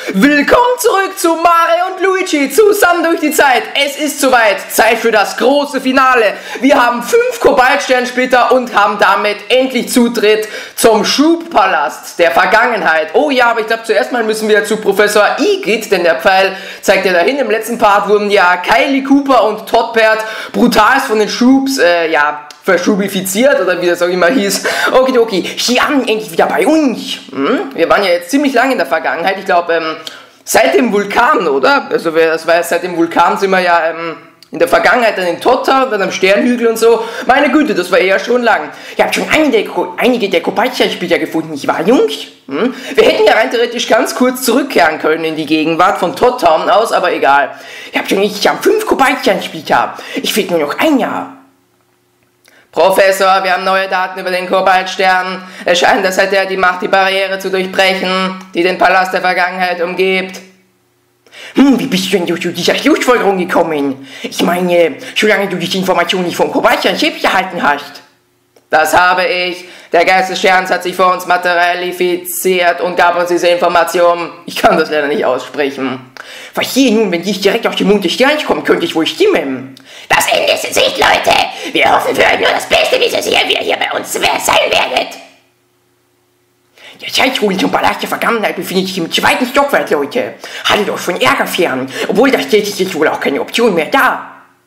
Willkommen zurück zu Mario und Luigi, zusammen durch die Zeit. Es ist soweit, Zeit für das große Finale. Wir haben 5 Kobaltsternsplitter und haben damit endlich Zutritt zum Schubpalast der Vergangenheit. Oh ja, aber ich glaube, zuerst mal müssen wir zu Professor Igitt, denn der Pfeil zeigt ja dahin. Im letzten Part wurden ja Kylie Cooper und Toddbert brutalst von den Schubs, verschubifiziert oder wie das auch immer hieß. Okidoki, sie sind endlich wieder bei uns. Wir waren ja jetzt ziemlich lange in der Vergangenheit. Ich glaube, seit dem Vulkan, oder? Also das war ja seit dem Vulkan sind wir ja in der Vergangenheit dann in Totta, dann am Sternhügel und so. Meine Güte, das war eher schon lang. Ihr habt schon einige der Kobaltsternspieler gefunden, nicht wahr, Jungs? Wir hätten ja rein theoretisch ganz kurz zurückkehren können in die Gegenwart von Totta aus, aber egal. Ich habe 5 Kobaltsternspieler. Ich fehlt nur noch ein Jahr. Professor, wir haben neue Daten über den Kobaltstern. Es scheint, dass er die Macht, die Barriere zu durchbrechen, die den Palast der Vergangenheit umgibt. Wie bist du denn durch diese Schlussfolgerung gekommen? Ich meine, solange du diese Information nicht vom Kobaltstern selbst erhalten hast. Das habe ich. Der Geist des Sterns hat sich vor uns materialisiert und gab uns diese Information. Ich kann das leider nicht aussprechen. Verstehe nun, wenn dies direkt aus dem Mund des Sterns kommt, könnte ich wohl stimmen. Das Ende ist in Sicht, Leute. Wir hoffen für euch nur das Beste, wie so sicher wir hier bei uns sein werdet. Der Zeitruhe zum Palast der Vergangenheit befindet sich im 2. Stockwerk, Leute. Haltet euch von Ärger fern. Obwohl, da steht sich wohl auch keine Option mehr da.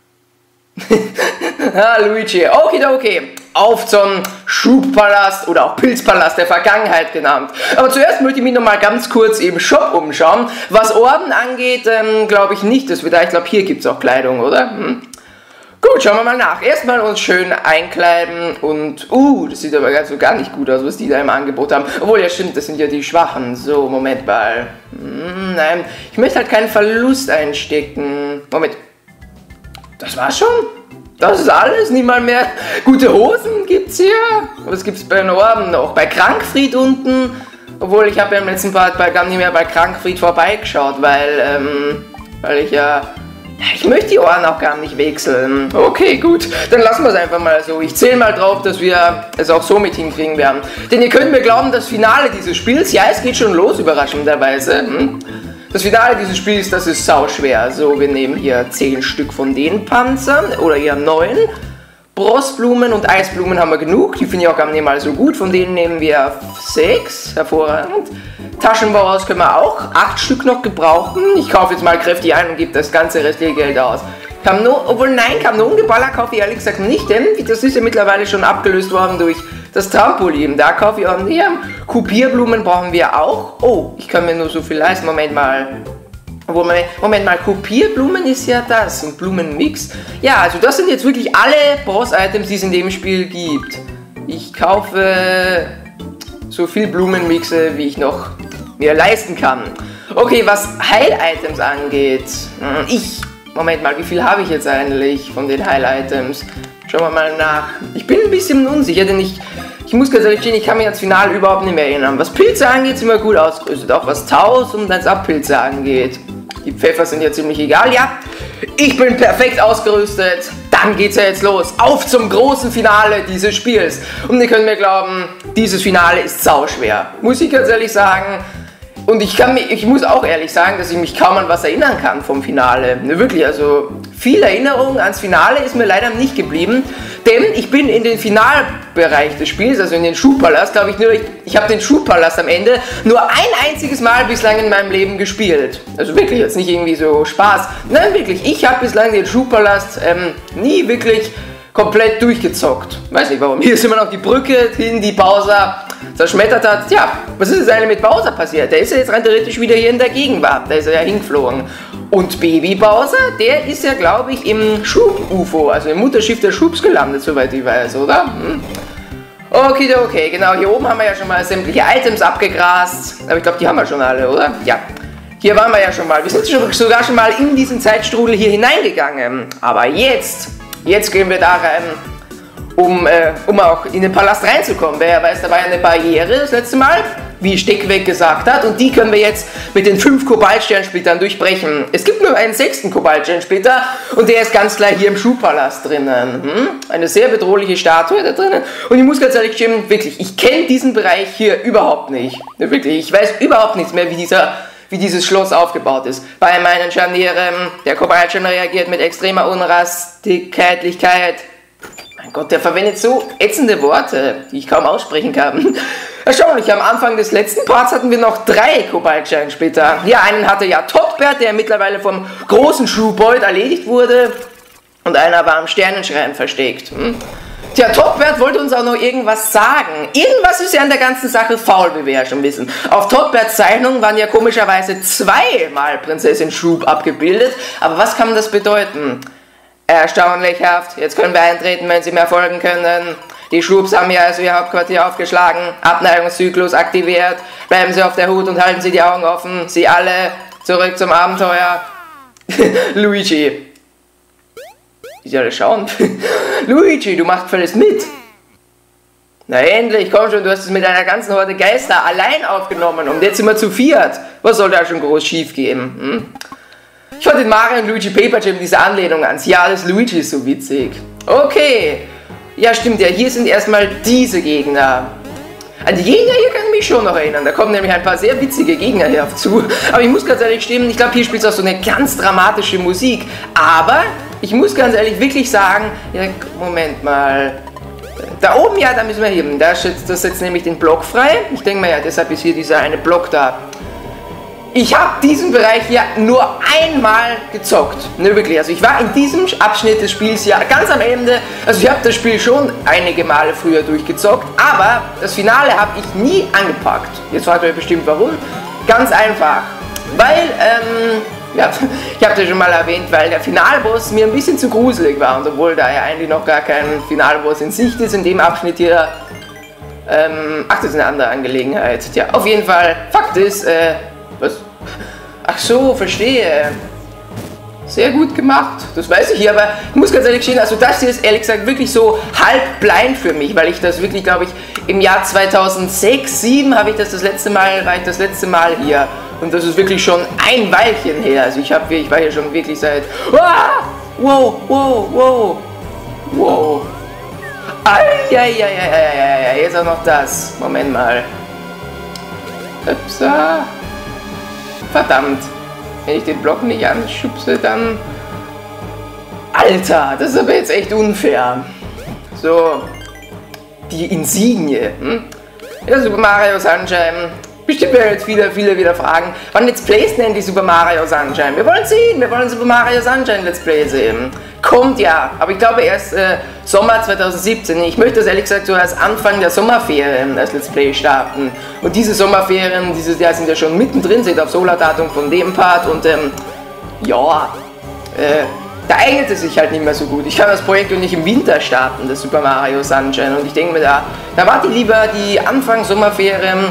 Luigi, okay. Auf zum Schubpalast oder auch Pilzpalast der Vergangenheit genannt. Aber zuerst möchte ich mich noch mal ganz kurz im Shop umschauen. Was Orden angeht, glaube ich nicht, dass wir da, ich glaube hier gibt es auch Kleidung, oder? Gut, schauen wir mal nach. Erstmal uns schön einkleiden und, das sieht aber gar nicht gut aus, was die da im Angebot haben. Obwohl, ja stimmt, das sind ja die Schwachen. So, Moment mal. Nein, ich möchte halt keinen Verlust einstecken. Moment. Das war's schon? Das ist alles? Nicht mal mehr gute Hosen gibt's hier? Was gibt's bei den Orden noch? Bei Krankfried unten? Obwohl, ich habe ja im letzten Part gar nicht mehr bei Krankfried vorbeigeschaut, weil ich ja... Ich möchte die Ohren auch gar nicht wechseln. Okay, gut. Dann lassen wir es einfach mal so. Ich zähle mal drauf, dass wir es auch so mit hinkriegen werden. Denn ihr könnt mir glauben, das Finale dieses Spiels, ja, es geht schon los, überraschenderweise. Das Finale dieses Spiels, das ist sauschwer. So, wir nehmen hier 10 Stück von den Panzern. Oder eher 9. Brostblumen und Eisblumen haben wir genug. Die finde ich auch gar nicht mal so gut. Von denen nehmen wir 6. Hervorragend. Taschenbauhaus können wir auch 8 Stück noch gebrauchen. Ich kaufe jetzt mal kräftig ein und gebe das ganze restliche Geld aus. Kanonengeballer kaufe ich ehrlich gesagt nicht, denn das ist ja mittlerweile schon abgelöst worden durch das Trampolin. Da kaufe ich auch nicht. Kopierblumen brauchen wir auch. Oh, ich kann mir nur so viel leisten. Moment mal, Kopierblumen ist ja das. Und Blumenmix. Ja, also das sind jetzt wirklich alle Boss-Items, die es in dem Spiel gibt. Ich kaufe so viel Blumenmixe, wie ich noch mir leisten kann. Okay, was Heil-Items angeht. Moment mal, wie viel habe ich jetzt eigentlich von den Heil-Items? Schauen wir mal nach. Ich bin ein bisschen unsicher, denn ich muss ganz ehrlich stehen, ich kann mich ans Finale überhaupt nicht mehr erinnern. Was Pilze angeht, sind wir gut ausgerüstet. Auch was Taus und als Abpilze angeht. Die Pfeffer sind ja ziemlich egal. Ja, ich bin perfekt ausgerüstet. Dann geht's ja jetzt los. Auf zum großen Finale dieses Spiels. Und ihr könnt mir glauben, dieses Finale ist sauschwer. Muss ich ganz ehrlich sagen. Und ich muss auch ehrlich sagen, dass ich mich kaum an was erinnern kann vom Finale. Ne, wirklich, also viel Erinnerung ans Finale ist mir leider nicht geblieben. Denn ich bin in den Finalbereich des Spiels, also in den Schubpalast, glaube ich habe den Schubpalast am Ende nur ein einziges Mal bislang in meinem Leben gespielt. Also wirklich, jetzt nicht irgendwie so Spaß. Nein, wirklich, ich habe bislang den Schubpalast nie wirklich komplett durchgezockt. Weiß nicht warum. Hier ist immer noch die Brücke hin, die Bowser zerschmettert hat. Tja, was ist jetzt eigentlich mit Bowser passiert? Der ist ja jetzt rein theoretisch wieder hier in der Gegenwart. Da ist er ja hingeflogen. Und Baby Bowser, der ist ja, glaube ich, im Schub-UFO, also im Mutterschiff der Schubs gelandet, soweit ich weiß, oder? Okay, genau. Hier oben haben wir ja schon mal sämtliche Items abgegrast. Aber ich glaube, die haben wir schon alle, oder? Ja. Hier waren wir ja schon mal. Wir sind sogar schon mal in diesen Zeitstrudel hier hineingegangen. Aber jetzt gehen wir da rein, um auch in den Palast reinzukommen. Wer weiß, da war ja eine Barriere das letzte Mal, wie Steckweg gesagt hat, und die können wir jetzt mit den 5 Kobaltsternsplittern durchbrechen. Es gibt nur einen 6. Kobaltsternsplitter und der ist ganz klar hier im Schubpalast drinnen. Eine sehr bedrohliche Statue da drinnen. Und ich muss ganz ehrlich stimmen, wirklich, ich kenne diesen Bereich hier überhaupt nicht. Wirklich, ich weiß überhaupt nichts mehr, wie dieser wie dieses Schloss aufgebaut ist. Bei meinen Scharnieren, der Kobaltschein reagiert mit extremer Unrastigkeit. Mein Gott, der verwendet so ätzende Worte, die ich kaum aussprechen kann. Erstaunlich, am Anfang des letzten Parts hatten wir noch 3 Kobaltscheinsplitter. Ja, einen hatte ja Todbert, der mittlerweile vom großen Schuhbold erledigt wurde. Und einer war am Sternenschrein versteckt. Tja, Todbert wollte uns auch noch irgendwas sagen. Irgendwas ist ja an der ganzen Sache faul, wie wir ja schon wissen. Auf Todberts Zeichnung waren ja komischerweise 2-mal Prinzessin Schub abgebildet. Aber was kann das bedeuten? Erstaunlichhaft. Jetzt können wir eintreten, wenn Sie mir folgen können. Die Schubs haben ja also ihr Hauptquartier aufgeschlagen. Abneigungszyklus aktiviert. Bleiben Sie auf der Hut und halten Sie die Augen offen. Sie alle zurück zum Abenteuer. Luigi. Wie soll ich schauen? Luigi, du machst völlig mit. Na endlich, komm schon, du hast es mit einer ganzen Horde Geister allein aufgenommen und jetzt sind wir zu 4. Was soll da schon groß schief gehen? Ich fand in Mario und Luigi Paper Jam diese Anlehnung ans Jahr des Luigi so witzig. Okay. Ja, stimmt ja, hier sind erstmal diese Gegner. An die Gegner hier kann ich mich schon noch erinnern. Da kommen nämlich ein paar sehr witzige Gegner hier auf zu. Aber ich muss ganz ehrlich stimmen, ich glaube, hier spielt es auch so eine ganz dramatische Musik. Aber ich muss ganz ehrlich wirklich sagen, ja, Moment mal. Da oben, ja, da müssen wir hin. Das setzt nämlich den Block frei. Ich denke mal, ja, deshalb ist hier dieser eine Block da. Ich habe diesen Bereich ja nur einmal gezockt. Ne, wirklich. Also ich war in diesem Abschnitt des Spiels ja ganz am Ende. Also ich habe das Spiel schon einige Male früher durchgezockt, aber das Finale habe ich nie angepackt. Jetzt fragt ihr euch bestimmt warum. Ganz einfach. Weil, ja, ich habe das schon mal erwähnt, weil der Finalboss mir ein bisschen zu gruselig war. Und obwohl da ja eigentlich noch gar kein Finalboss in Sicht ist, in dem Abschnitt hier. Ach, das ist eine andere Angelegenheit. Tja, auf jeden Fall, Fakt ist, was? Ach so, verstehe. Sehr gut gemacht, das weiß ich hier, aber ich muss ganz ehrlich gestehen, also das hier ist ehrlich gesagt wirklich so halb blind für mich, weil ich das wirklich, glaube ich, im Jahr 2006, 2007 war ich das letzte Mal hier. Und das ist wirklich schon ein Weilchen her, also ich war hier schon wirklich seit... Ah! Wow, wow, wow, wow. Eieieiei, jetzt auch noch das. Moment mal. Upsa. Verdammt. Wenn ich den Block nicht anschubse, dann... Alter, das ist aber jetzt echt unfair. So. Die Insignie. Ja, Super Mario Sunshine. Bestimmt werden jetzt viele wieder fragen, wann Let's Plays denn die Super Mario Sunshine? Wir wollen sehen, wir wollen Super Mario Sunshine Let's Play sehen. Kommt ja, aber ich glaube erst Sommer 2017. Ich möchte das ehrlich gesagt so als Anfang der Sommerferien als Let's Play starten. Und diese Sommerferien dieses Jahr sind ja schon mittendrin, seht auf Solardatum von dem Part und ja, da eignet es sich halt nicht mehr so gut. Ich kann das Projekt auch nicht im Winter starten, das Super Mario Sunshine. Und ich denke mir da warte ich lieber die Anfang Sommerferien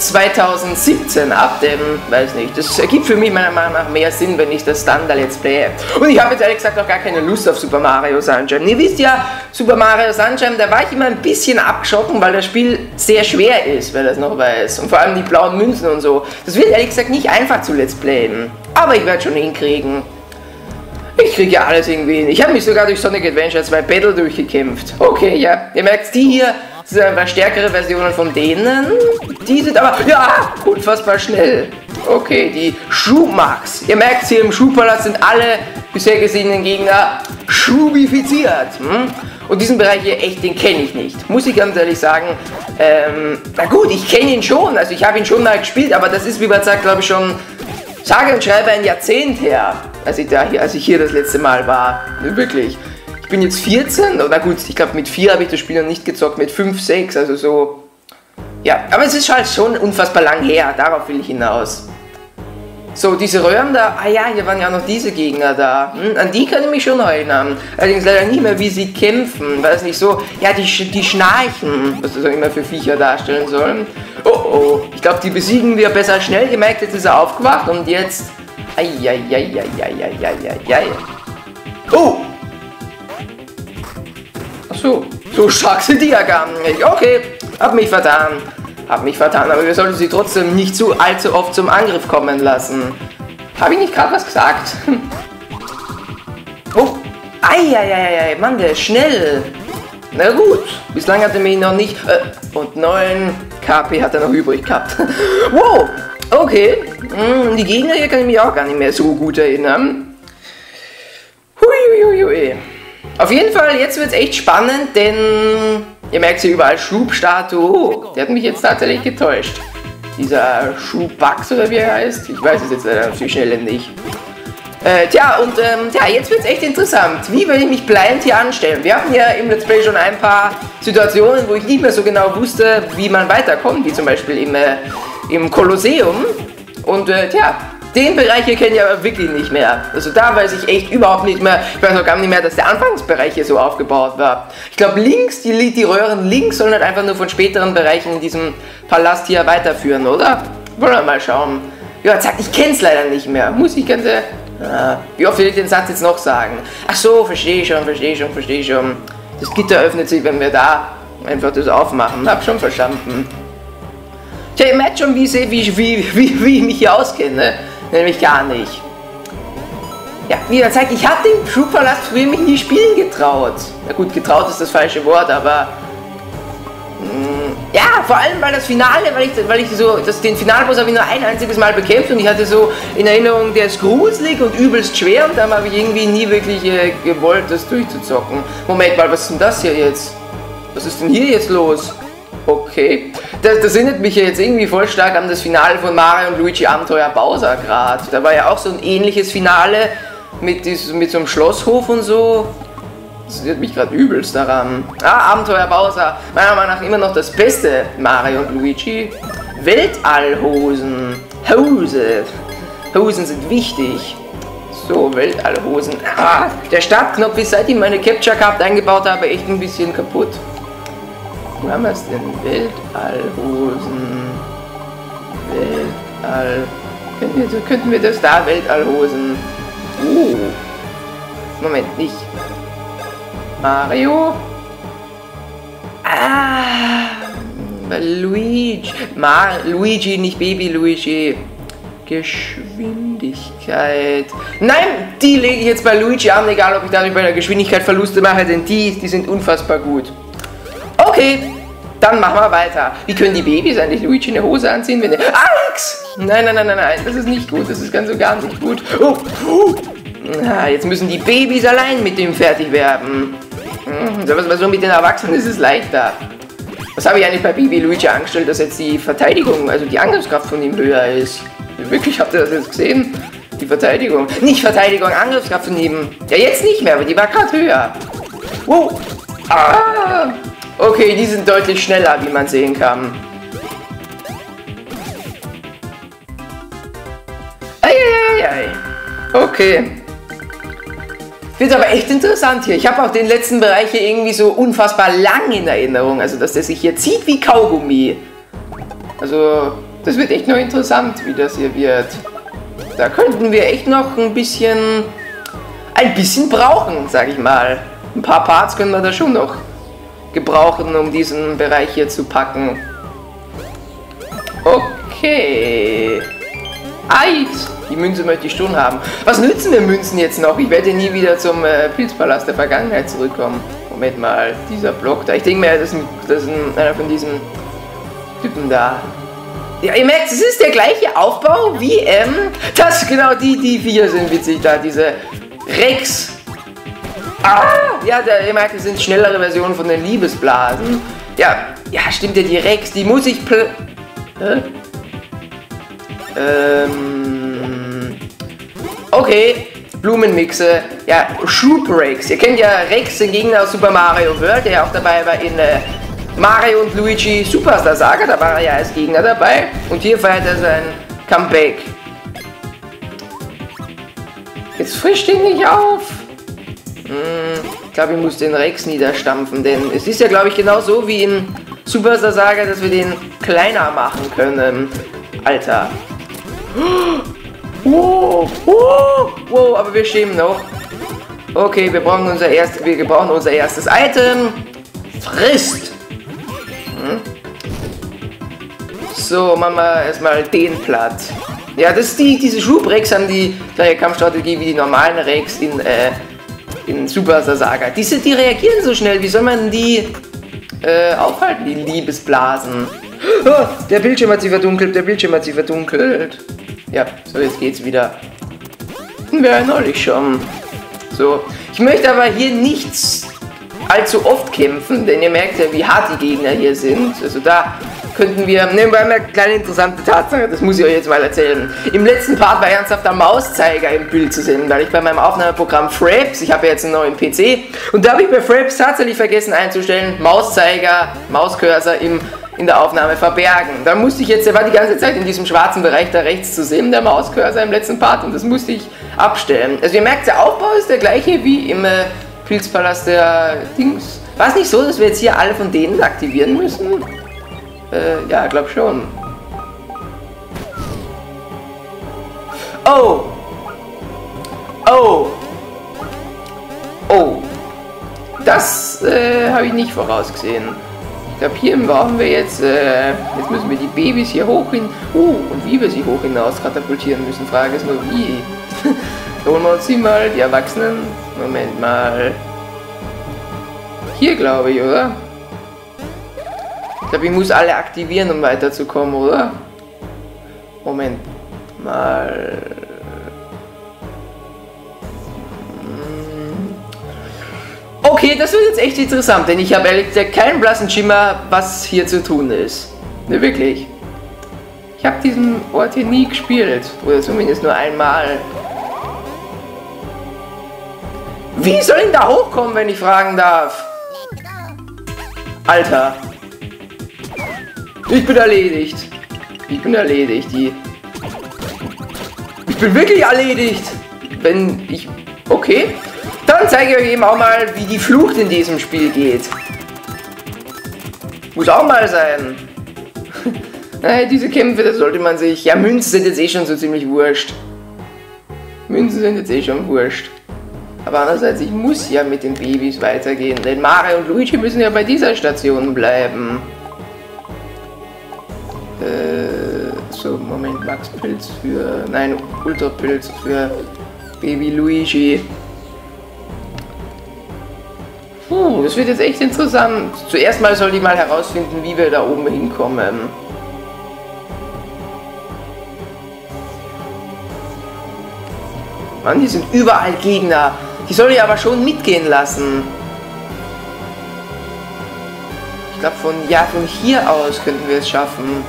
2017 ab dem, weiß nicht, das ergibt für mich meiner Meinung nach mehr Sinn, wenn ich das dann da Let's Play. Und ich habe jetzt ehrlich gesagt auch gar keine Lust auf Super Mario Sunshine. Ihr wisst ja, Super Mario Sunshine, da war ich immer ein bisschen abgeschocken, weil das Spiel sehr schwer ist, wer das noch weiß. Und vor allem die blauen Münzen und so. Das wird ehrlich gesagt nicht einfach zu Let's Playen. Aber ich werde schon hinkriegen. Ich kriege ja alles irgendwie hin. Ich habe mich sogar durch Sonic Adventure 2 Battle durchgekämpft. Okay, ja. Ihr merkt, die hier sind einfach stärkere Versionen von denen. Die sind aber, ja, unfassbar schnell. Okay, die Schubmax. Ihr merkt, hier im Schubpalast sind alle bisher gesehenen Gegner schubifiziert. Und diesen Bereich hier, echt, den kenne ich nicht. Muss ich ganz ehrlich sagen. Na gut, ich kenne ihn schon. Also ich habe ihn schon mal gespielt, aber das ist, wie man sagt, glaube ich schon, sage und schreibe ein Jahrzehnt her, als ich hier das letzte Mal war. Wirklich. Ich bin jetzt 14, oder gut, ich glaube mit 4 habe ich das Spiel noch nicht gezockt, mit 5, 6, also so. Ja, aber es ist halt schon unfassbar lang her, darauf will ich hinaus. So, diese Röhren da, ah ja, hier waren ja noch diese Gegner da. An die kann ich mich schon erinnern. Allerdings leider nicht mehr, wie sie kämpfen, weil es nicht so, ja, die schnarchen, was das auch immer für Viecher darstellen sollen. Oh oh, ich glaube, die besiegen wir besser schnell, gemerkt, jetzt ist er aufgewacht und jetzt... Oh! Achso, so stark sind die ja gar nicht. Okay, hab mich vertan, aber wir sollten sie trotzdem nicht allzu oft zum Angriff kommen lassen. Habe ich nicht gerade was gesagt? Oh, Mann, der ist schnell. Na gut, bislang hat er mich noch nicht... und 9 KP hat er noch übrig gehabt. Wow, okay. Die Gegner hier kann ich mich auch gar nicht mehr so gut erinnern. Huiuiui. Auf jeden Fall, jetzt wird es echt spannend, denn ihr merkt hier überall Schub-Statue. Oh, der hat mich jetzt tatsächlich getäuscht. Dieser Schub-Bugs oder wie er heißt. Ich weiß es jetzt leider auf die Schnelle nicht. Jetzt wird es echt interessant. Wie will ich mich blind hier anstellen? Wir hatten ja im Let's Play schon ein paar Situationen, wo ich nicht mehr so genau wusste, wie man weiterkommt, wie zum Beispiel im Kolosseum. Und den Bereich hier kenne ich aber wirklich nicht mehr. Also da weiß ich echt überhaupt nicht mehr. Ich weiß auch gar nicht mehr, dass der Anfangsbereich hier so aufgebaut war. Ich glaube links, die Röhren links sollen halt einfach nur von späteren Bereichen in diesem Palast hier weiterführen, oder? Wollen wir mal schauen. Ja, zack, ich kenne es leider nicht mehr. Muss ich ganz... wie oft will ich den Satz jetzt noch sagen? Ach so, verstehe schon. Das Gitter öffnet sich, wenn wir da einfach das aufmachen. Hab schon verstanden. Tja, ihr merkt schon, wie ich mich hier auskenne. Nämlich gar nicht. Ja, wie gesagt, ich habe den Schubpalast früher mich nie spielen getraut. Na gut, getraut ist das falsche Wort, aber... ja, vor allem weil das Finale, den Finalboss habe ich nur ein einziges Mal bekämpft und ich hatte so in Erinnerung, der ist gruselig und übelst schwer und dann habe ich irgendwie nie wirklich gewollt, das durchzuzocken. Moment mal, was ist denn das hier jetzt? Was ist denn hier jetzt los? Okay, das erinnert mich ja jetzt irgendwie voll stark an das Finale von Mario und Luigi Abenteuer Bowser gerade. Da war ja auch so ein ähnliches Finale mit so einem Schlosshof und so. Das erinnert mich gerade übelst daran. Abenteuer Bowser. Meiner Meinung nach immer noch das beste Mario und Luigi. Weltallhosen. Hosen sind wichtig. So, Weltallhosen. Der Startknopf ist, seit ich meine Capture Card eingebaut habe, echt ein bisschen kaputt. Wo haben wir es denn? Weltallhosen. Könnten wir das da? Weltallhosen. Moment, nicht. Mario? Luigi, nicht Baby Luigi. Geschwindigkeit. Nein, die lege ich jetzt bei Luigi an, egal ob ich dadurch bei der Geschwindigkeit Verluste mache, denn die sind unfassbar gut. Okay, dann machen wir weiter. Wie können die Babys eigentlich Luigi eine Hose anziehen, wenn der... Alex! Nein, das ist nicht gut, das ist ganz und gar nicht gut. Jetzt müssen die Babys allein mit dem fertig werden. So mit den Erwachsenen ist es leichter. Was habe ich eigentlich bei Baby Luigi angestellt, dass jetzt die Verteidigung, also die Angriffskraft von ihm höher ist? Wirklich, habt ihr das jetzt gesehen? Die Verteidigung. Nicht Verteidigung, Angriffskraft von ihm. Ja, jetzt nicht mehr, aber die war gerade höher. Wow. Okay, die sind deutlich schneller, wie man sehen kann. Okay. Wird aber echt interessant hier. Ich habe auch den letzten Bereich hier irgendwie so unfassbar lang in Erinnerung. Also, dass der sich hier zieht wie Kaugummi. Also, das wird echt noch interessant, wie das hier wird. Da könnten wir echt noch ein bisschen brauchen, sag ich mal. Ein paar Parts können wir da schon noch gebrauchen, um diesen Bereich hier zu packen. Okay. Die Münze möchte ich schon haben. Was nützen mir Münzen jetzt noch? Ich werde nie wieder zum Pilzpalast der Vergangenheit zurückkommen. Moment mal, dieser Block da. Ich denke mir, das ist einer von diesen Typen da. Ja, ihr merkt, es ist der gleiche Aufbau wie, genau, die Viecher sind witzig da, diese Rex. Ja, ihr merkt, es sind schnellere Versionen von den Liebesblasen. Ja, stimmt ja, die Rex, die muss ich okay, Blumenmixe. Ja, Shoop Rex. Ihr kennt ja Rex, den Gegner aus Super Mario World, der ja auch dabei war in Mario und Luigi Superstar Saga. Da war er ja als Gegner dabei. Und hier feiert er sein Comeback. Jetzt frischt ihn nicht auf. Ich glaube, ich muss den Rex niederstampfen, denn es ist ja, glaube ich, genau so wie in Superstar Saga, dass wir den kleiner machen können. Alter. Wow, aber wir schämen noch. Okay, wir brauchen unser erstes Item. Frisst. So, machen wir erstmal den platt. Ja, das ist diese Schub-Rex haben die gleiche Kampfstrategie wie die normalen Rex in Superstar Saga. Die reagieren so schnell. Wie soll man die aufhalten, die Liebesblasen? Oh, der Bildschirm hat sie verdunkelt, Ja, so jetzt geht's wieder. Wäre neulich schon. So, ich möchte aber hier nicht allzu oft kämpfen, denn ihr merkt ja, wie hart die Gegner hier sind. Also da könnten wir, nehmen wir eine kleine interessante Tatsache, das muss ich euch jetzt mal erzählen. Im letzten Part war ernsthaft der Mauszeiger im Bild zu sehen, weil ich bei meinem Aufnahmeprogramm Fraps, ich habe ja jetzt einen neuen PC, und da habe ich bei Fraps tatsächlich vergessen einzustellen, Mauszeiger, Mauscursor in der Aufnahme verbergen. Da musste ich jetzt, der war die ganze Zeit in diesem schwarzen Bereich da rechts zu sehen, der Mauscursor im letzten Part, und das musste ich abstellen. Also ihr merkt, der Aufbau ist der gleiche wie im Pilzpalast der Dings. War es nicht so, dass wir jetzt hier alle von denen aktivieren müssen? Ja, glaub schon. Oh! Oh! Oh! Das habe ich nicht vorausgesehen. Ich glaube, hier brauchen wir jetzt, jetzt müssen wir die Babys hier hoch hin, und wie wir sie hoch hinaus katapultieren müssen, Frage ist nur wie. Holen wir uns sie mal, die Erwachsenen. Moment mal. Hier, glaube ich, oder? Ich glaube, ich muss alle aktivieren, um weiterzukommen, oder? Moment mal. Okay, das wird jetzt echt interessant, denn ich habe ehrlich gesagt keinen blassen Schimmer, was hier zu tun ist. Ne, wirklich. Ich habe diesen Ort hier nie gespielt. Oder zumindest nur einmal. Wie soll ich da hochkommen, wenn ich fragen darf? Alter. Ich bin erledigt. Ich bin erledigt. Ich bin wirklich erledigt. Wenn ich... Okay. Dann zeige ich euch eben auch mal, wie die Flucht in diesem Spiel geht. Muss auch mal sein. Diese Kämpfe, das sollte man sich... Ja, Münzen sind jetzt eh schon so ziemlich wurscht. Münzen sind jetzt eh schon wurscht. Aber andererseits, ich muss ja mit den Babys weitergehen, denn Mario und Luigi müssen ja bei dieser Station bleiben. So, Moment, Max-Pilz für... Nein, Ultra-Pilz für Baby Luigi. Das wird jetzt echt interessant. Zuerst mal soll ich mal herausfinden, wie wir da oben hinkommen. Mann, die sind überall Gegner. Die soll ich aber schon mitgehen lassen. Ich glaube, von hier aus könnten wir es schaffen.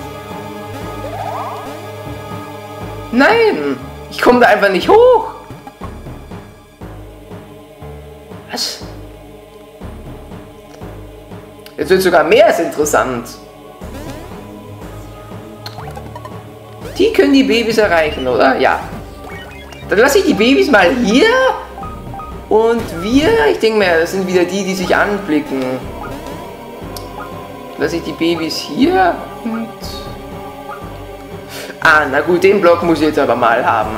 Nein! Ich komme da einfach nicht hoch! Was? Jetzt wird sogar mehr als interessant. Die können die Babys erreichen, oder? Ja. Dann lasse ich die Babys mal hier. Und wir, ich denke mir, das sind wieder die sich anblicken. Lasse ich die Babys hier und... Ah, na gut, den Block muss ich jetzt aber mal haben.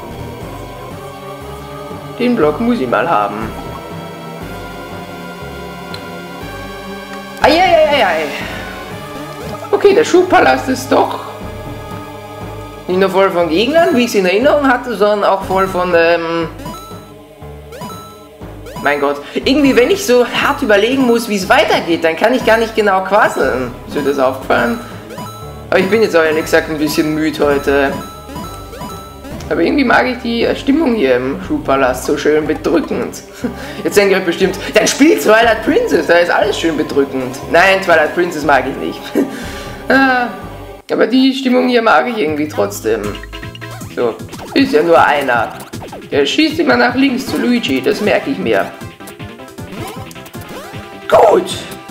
Den Block muss ich mal haben. Eieieiei. Okay, der Schuhpalast ist doch nicht nur voll von Gegnern, wie ich es in Erinnerung hatte, sondern auch voll von, mein Gott. Irgendwie, wenn ich so hart überlegen muss, wie es weitergeht, dann kann ich gar nicht genau quasseln. Ist mir das aufgefallen? Aber ich bin jetzt auch ehrlich gesagt ein bisschen müde heute. Aber irgendwie mag ich die Stimmung hier im Schuhpalast so schön bedrückend. Jetzt denkt ihr euch bestimmt, dann spielt Twilight Princess, da ist alles schön bedrückend. Nein, Twilight Princess mag ich nicht. Aber die Stimmung hier mag ich irgendwie trotzdem. So, ist ja nur einer. Der schießt immer nach links zu Luigi, das merke ich mir. Gut.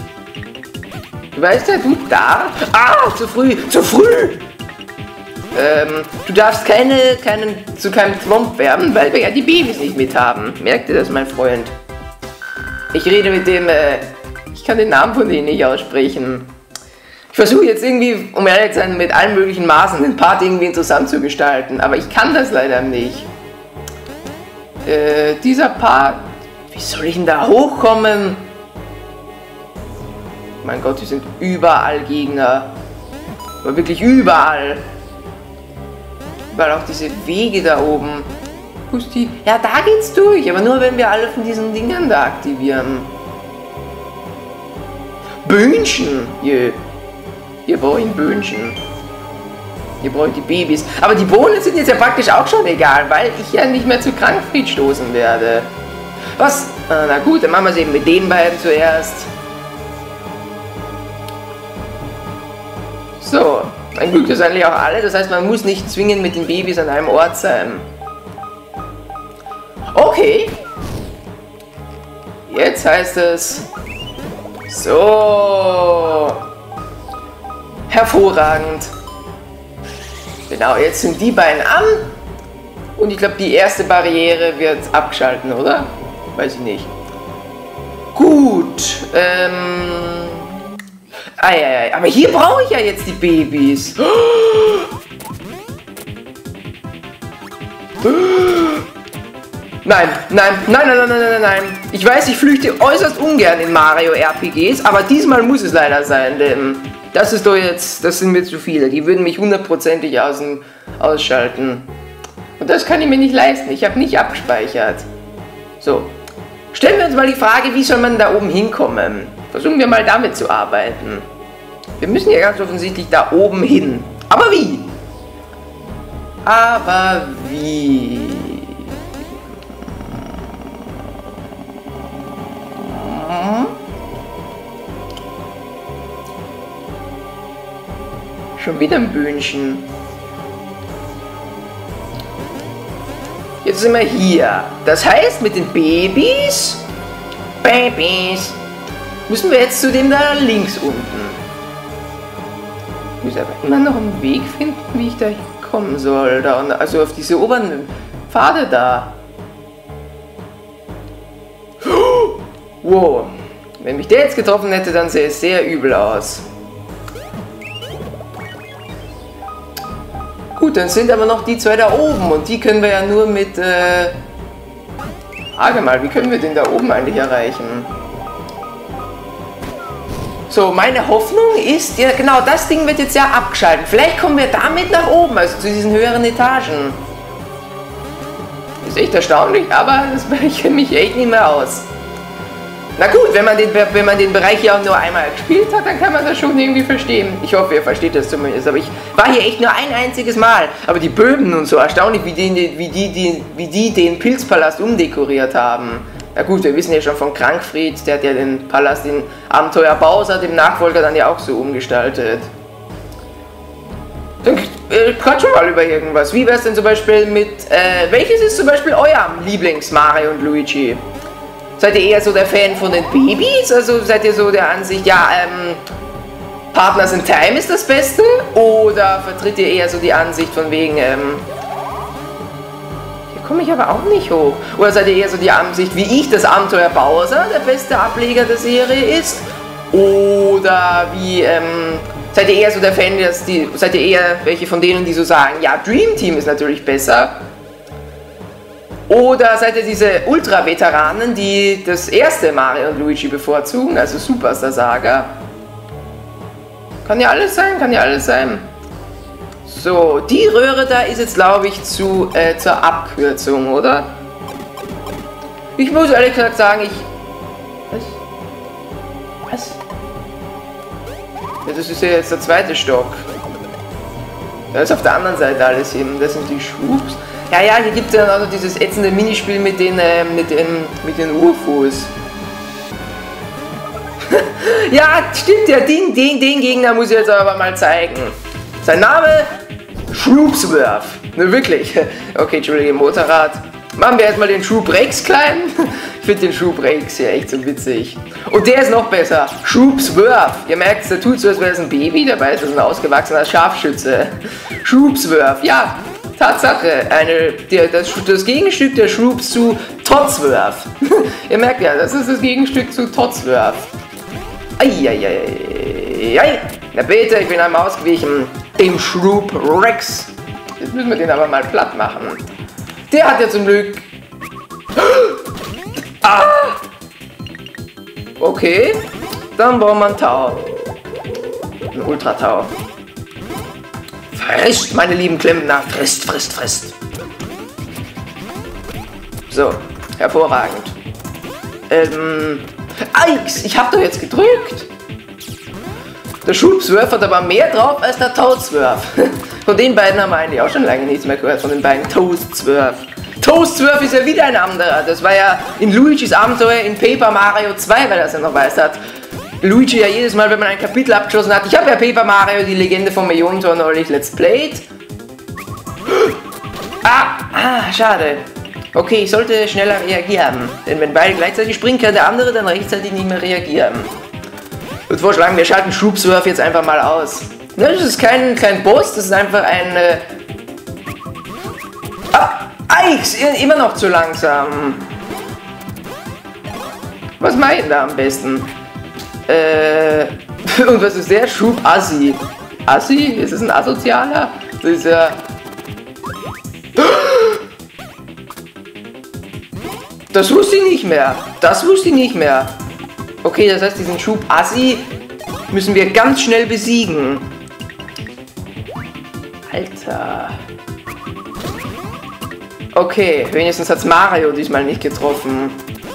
Weißt du da? Ah, zu früh, zu früh! Du darfst zu keinem Klomp werden, weil wir ja die Babys nicht mit haben. Merkt ihr das, mein Freund? Ich rede mit dem, ich kann den Namen von denen nicht aussprechen. Ich versuche jetzt irgendwie, um ehrlich zu sein, mit allen möglichen Maßen den Part irgendwie interessant zu gestalten, aber ich kann das leider nicht. Dieser Part, wie soll ich denn da hochkommen? Mein Gott, die sind überall Gegner. Aber wirklich überall. Weil auch diese Wege da oben. Wo ist die? Ja, da geht's durch. Aber nur, wenn wir alle von diesen Dingern da aktivieren. Böhnchen. Hier brauche ich ein Böhnchen. Hier brauche ich die Babys. Aber die Bohnen sind jetzt ja praktisch auch schon egal, weil ich ja nicht mehr zu Krankfried stoßen werde. Was? Na gut, dann machen wir es eben mit den beiden zuerst. So, ein Glück, das sind eigentlich auch alle. Das heißt, man muss nicht zwingend mit den Babys an einem Ort sein. Okay. Jetzt heißt es... So. Hervorragend. Genau, jetzt sind die beiden an. Und ich glaube, die erste Barriere wird abgeschalten, oder? Weiß ich nicht. Gut. Aber hier brauche ich ja jetzt die Babys. Nein. Ich weiß, ich flüchte äußerst ungern in Mario RPGs, aber diesmal muss es leider sein, denn das ist doch jetzt, das sind mir zu viele. Die würden mich hundertprozentig ausschalten. Und das kann ich mir nicht leisten. Ich habe nicht abgespeichert. So. Stellen wir uns mal die Frage, wie soll man da oben hinkommen? Versuchen wir mal damit zu arbeiten. Wir müssen ja ganz offensichtlich da oben hin. Aber wie? Aber wie? Schon wieder ein Bühnchen. Jetzt sind wir hier. Das heißt, mit den Babys müssen wir jetzt zu dem da links unten. Ich muss aber immer noch einen Weg finden, wie ich da hinkommen soll. Also auf diese oberen Pfade da. Wow. Wenn mich der jetzt getroffen hätte, dann sähe es sehr übel aus. Gut, dann sind aber noch die zwei da oben und die können wir ja nur mit... Frage mal, wie können wir den da oben eigentlich erreichen? So, meine Hoffnung ist, ja genau, das Ding wird jetzt ja abgeschaltet. Vielleicht kommen wir damit nach oben, also zu diesen höheren Etagen. Ist echt erstaunlich, aber das ich mich echt nicht mehr aus. Na gut, wenn man den Bereich ja auch nur einmal gespielt hat, dann kann man das schon irgendwie verstehen. Ich hoffe, ihr versteht das zumindest. Aber ich war hier echt nur ein einziges Mal. Aber die Böden und so, erstaunlich, wie die den Pilzpalast umdekoriert haben. Na gut, wir wissen ja schon von Krankfried, der hat ja den Palast in Abenteuer Bowser, dem Nachfolger, dann ja auch so umgestaltet. Dann quatschen wir mal über irgendwas. Wie wäre es denn zum Beispiel mit, welches ist zum Beispiel euer Lieblings-Mario und Luigi? Seid ihr eher so der Fan von den Babys? Also seid ihr so der Ansicht, ja, Partners in Time ist das Beste? Oder vertritt ihr eher so die Ansicht von wegen, hier komme ich aber auch nicht hoch. Oder seid ihr eher so die Ansicht, wie ich, das Abenteuer Bowser der beste Ableger der Serie ist? Oder wie, seid ihr eher so der Fan, seid ihr eher welche von denen, die so sagen, ja, Dream Team ist natürlich besser? Oder seid ihr diese Ultra-Veteranen, die das erste Mario und Luigi bevorzugen, also Superstar Saga? Kann ja alles sein, kann ja alles sein. So, die Röhre da ist jetzt, glaube ich, zur Abkürzung, oder? Ich muss ehrlich gesagt sagen, Was? Ja, das ist ja jetzt der zweite Stock. Da ist auf der anderen Seite alles hin. Das sind die Schwupps. Ja, hier gibt es ja auch noch dieses ätzende Minispiel mit den UFOs. Ja, stimmt ja, den Gegner muss ich jetzt aber mal zeigen. Sein Name? Shroopsworth. Ne, wirklich. Okay, Entschuldige, Motorrad. Machen wir erstmal den Shroop-Rex klein. Ich finde den Shroop-Rex ja echt so witzig. Und der ist noch besser. Shroopsworth. Ihr merkt, der tut so, als wäre es ein Baby, dabei ist das ein ausgewachsener Scharfschütze. Shroopsworth, ja. Tatsache, das Gegenstück der Shroops zu Todsworth. Ihr merkt ja, das ist das Gegenstück zu Todsworth. Eieieiei. Na bitte, ich bin einmal ausgewichen. Dem Shroop Rex. Jetzt müssen wir den aber mal platt machen. Der hat ja zum Glück... Ah! Okay, dann brauchen wir einen Tau. Ein Ultra-Tau. Frisst, meine lieben Klempner. Frisst. So, hervorragend. Ich hab doch jetzt gedrückt. Der Shroopsworth hat aber mehr drauf als der Toadsworth. Von den beiden haben wir eigentlich auch schon lange nichts mehr gehört, von den beiden Toast-Zwirf. Toast-Zwirf ist ja wieder ein anderer. Das war ja in Luigis Abenteuer in Paper Mario 2, wer das ja noch weiß, hat Luigi ja jedes Mal, wenn man ein Kapitel abgeschlossen hat. Ich habe ja Paper Mario, die Legende vom Millionentor, neulich Let's Played. Schade. Okay, ich sollte schneller reagieren. Denn wenn beide gleichzeitig springen, kann der andere dann rechtzeitig nicht mehr reagieren. Ich würde vorschlagen, wir schalten Schubsurf jetzt einfach mal aus. Ne, das ist kein Boss, das ist einfach ein... immer noch zu langsam. Was mache ich denn da am besten? Und was ist der? Schub Assi. Assi? Ist es ein Asozialer? Das ist ja... Das wusste ich nicht mehr. Das wusste ich nicht mehr. Okay, das heißt, diesen Schub Assi müssen wir ganz schnell besiegen. Alter. Okay, wenigstens hat Mario diesmal nicht getroffen.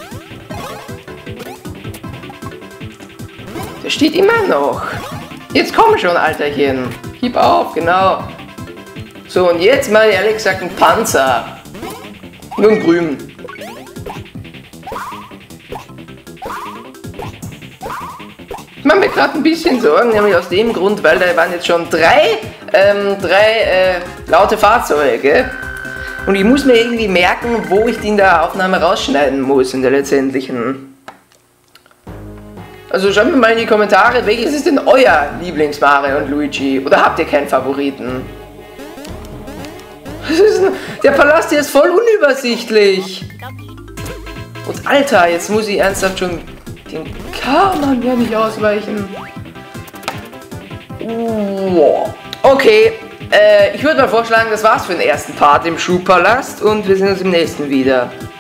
Der steht immer noch. Jetzt komm schon, Alterchen. Gib auf, genau. So, und jetzt mal ehrlich gesagt ein Panzer. Nur ein Grün. Ich mache mir gerade ein bisschen Sorgen, nämlich aus dem Grund, weil da waren jetzt schon drei laute Fahrzeuge. Und ich muss mir irgendwie merken, wo ich die in der Aufnahme rausschneiden muss, in der letztendlichen. Also schreibt mir mal in die Kommentare, welches ist denn euer Lieblings-Mario und Luigi? Oder habt ihr keinen Favoriten? Der Palast hier ist voll unübersichtlich. Und Alter, jetzt muss ich ernsthaft schon... Den kann man ja nicht ausweichen. Okay, ich würde mal vorschlagen, das war's für den ersten Part im Schubpalast und wir sehen uns im nächsten wieder.